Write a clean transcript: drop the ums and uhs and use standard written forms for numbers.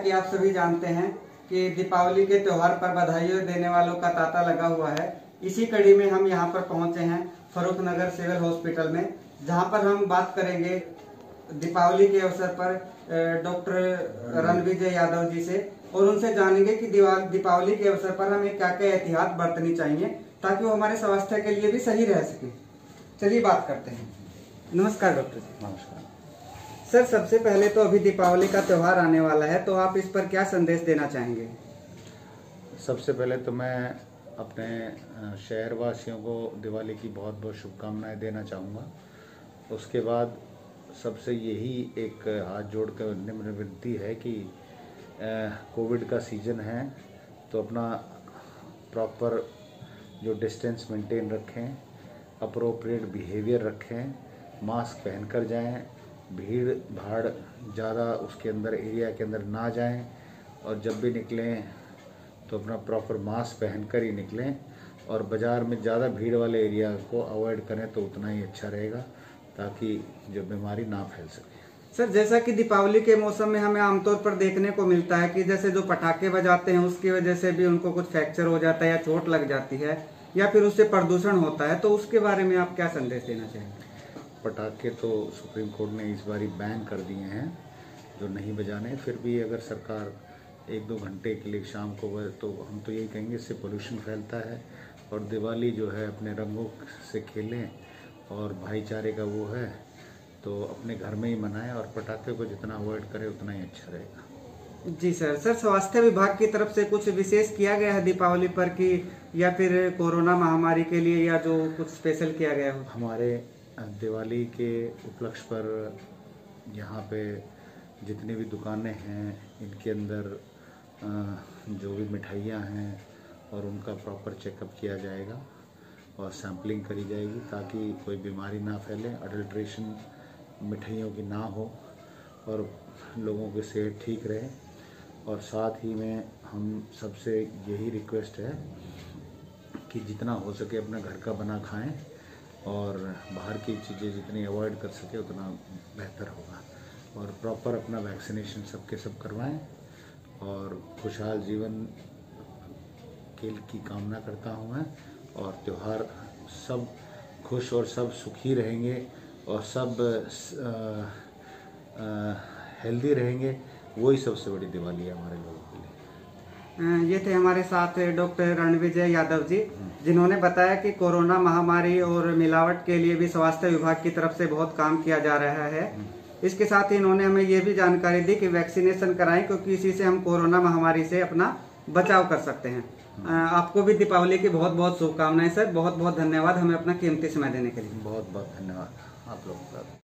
कि आप सभी जानते हैं कि दीपावली के त्योहार पर बधाइयाँ देने वालों का तांता लगा हुआ है। इसी कड़ी में हम यहाँ पर पहुँचे हैं फर्रुखनगर सिविल हॉस्पिटल में, जहाँ पर हम बात करेंगे दीपावली के अवसर पर डॉक्टर रणविजय यादव जी से, और उनसे जानेंगे कि दीपावली के अवसर पर हमें क्या क्या एहतियात बरतनी चाहिए ताकि वो हमारे स्वास्थ्य के लिए भी सही रह सके। चलिए बात करते हैं। नमस्कार डॉक्टर जी। नमस्कार सर, सबसे पहले तो अभी दीपावली का त्योहार आने वाला है, तो आप इस पर क्या संदेश देना चाहेंगे? सबसे पहले तो मैं अपने शहरवासियों को दिवाली की बहुत बहुत शुभकामनाएं देना चाहूँगा। उसके बाद सबसे यही एक हाथ जोड़कर निम्न विनती है कि कोविड का सीज़न है तो अपना प्रॉपर जो डिस्टेंस मेंटेन रखें, अप्रोप्रिएट बिहेवियर रखें, मास्क पहनकर जाएं, भीड़ भाड़ ज़्यादा उसके अंदर एरिया के अंदर ना जाएं, और जब भी निकलें तो अपना प्रॉपर मास्क पहनकर ही निकलें, और बाज़ार में ज़्यादा भीड़ वाले एरिया को अवॉइड करें तो उतना ही अच्छा रहेगा ताकि जो बीमारी ना फैल सके। सर, जैसा कि दीपावली के मौसम में हमें आमतौर पर देखने को मिलता है कि जैसे जो पटाखे बजाते हैं उसकी वजह से भी उनको कुछ फ्रैक्चर हो जाता है या चोट लग जाती है, या फिर उससे प्रदूषण होता है, तो उसके बारे में आप क्या संदेश देना चाहेंगे? पटाखे तो सुप्रीम कोर्ट ने इस बारी बैन कर दिए हैं, जो नहीं बजाने। फिर भी अगर सरकार 1-2 घंटे के लिए शाम को तो हम तो यही कहेंगे, इससे पोल्यूशन फैलता है। और दिवाली जो है अपने रंगों से खेलें और भाईचारे का वो है तो अपने घर में ही मनाएं, और पटाखे को जितना अवॉइड करें उतना ही अच्छा रहेगा। जी सर। स्वास्थ्य विभाग की तरफ से कुछ विशेष किया गया है दीपावली पर कि, या फिर कोरोना महामारी के लिए, या जो कुछ स्पेशल किया गया हो? हमारे दिवाली के उपलक्ष्य पर यहाँ पे जितनी भी दुकानें हैं इनके अंदर जो भी मिठाइयाँ हैं और उनका प्रॉपर चेकअप किया जाएगा और सैम्पलिंग करी जाएगी ताकि कोई बीमारी ना फैले, अडल्ट्रेशन मिठाइयों की ना हो और लोगों की सेहत ठीक रहे। और साथ ही में हम सबसे यही रिक्वेस्ट है कि जितना हो सके अपना घर का बना खाएं और बाहर की चीज़ें जितनी अवॉइड कर सके उतना बेहतर होगा, और प्रॉपर अपना वैक्सीनेशन सबके सब करवाएं, और खुशहाल जीवन की कामना करता हूँ मैं। और त्यौहार सब खुश और सब सुखी रहेंगे और सब हेल्दी रहेंगे, वही सबसे बड़ी दिवाली है हमारे लोगों के लिए। ये थे हमारे साथ डॉक्टर रणविजय यादव जी, जिन्होंने बताया कि कोरोना महामारी और मिलावट के लिए भी स्वास्थ्य विभाग की तरफ से बहुत काम किया जा रहा है। इसके साथ ही इन्होंने हमें ये भी जानकारी दी कि वैक्सीनेशन कराएं, क्योंकि इसी से हम कोरोना महामारी से अपना बचाव कर सकते हैं। आपको भी दीपावली की बहुत बहुत शुभकामनाएं सर। बहुत बहुत धन्यवाद हमें अपना कीमती समय देने के लिए। बहुत बहुत धन्यवाद आप लोगों का।